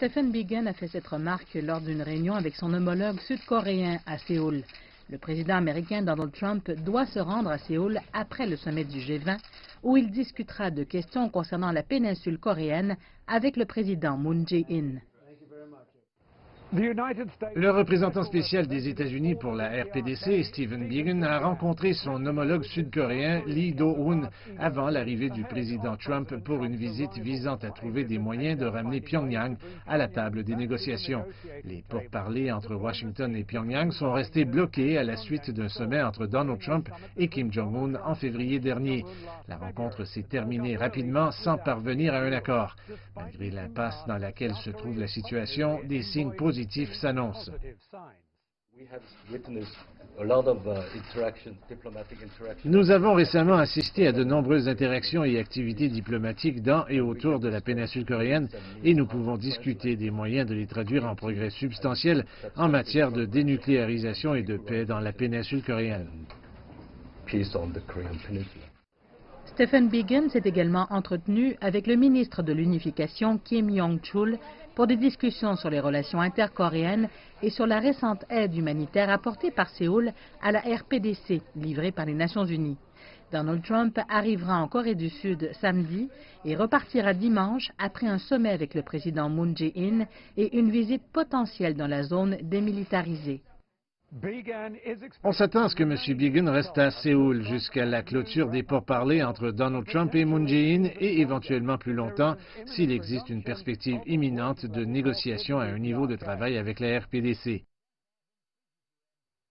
Stephen Biegun a fait cette remarque lors d'une réunion avec son homologue sud-coréen à Séoul. Le président américain Donald Trump doit se rendre à Séoul après le sommet du G20, où il discutera de questions concernant la péninsule coréenne avec le président Moon Jae-in. Le représentant spécial des États-Unis pour la RPDC, Stephen Biegun, a rencontré son homologue sud-coréen Lee Do-hoon avant l'arrivée du président Trump pour une visite visant à trouver des moyens de ramener Pyongyang à la table des négociations. Les pourparlers entre Washington et Pyongyang sont restés bloqués à la suite d'un sommet entre Donald Trump et Kim Jong-un en février dernier. La rencontre s'est terminée rapidement sans parvenir à un accord. Malgré l'impasse dans laquelle se trouve la situation, des signes positifs s'annonce. Nous avons récemment assisté à de nombreuses interactions et activités diplomatiques dans et autour de la péninsule coréenne et nous pouvons discuter des moyens de les traduire en progrès substantiels en matière de dénucléarisation et de paix dans la péninsule coréenne. Stephen Biegun s'est également entretenu avec le ministre de l'Unification Kim Yong-chul pour des discussions sur les relations intercoréennes et sur la récente aide humanitaire apportée par Séoul à la RPDC, livrée par les Nations unies. Donald Trump arrivera en Corée du Sud samedi et repartira dimanche après un sommet avec le président Moon Jae-in et une visite potentielle dans la zone démilitarisée. On s'attend à ce que M. Biegun reste à Séoul jusqu'à la clôture des pourparlers entre Donald Trump et Moon Jae-in et éventuellement plus longtemps s'il existe une perspective imminente de négociation à un niveau de travail avec la RPDC.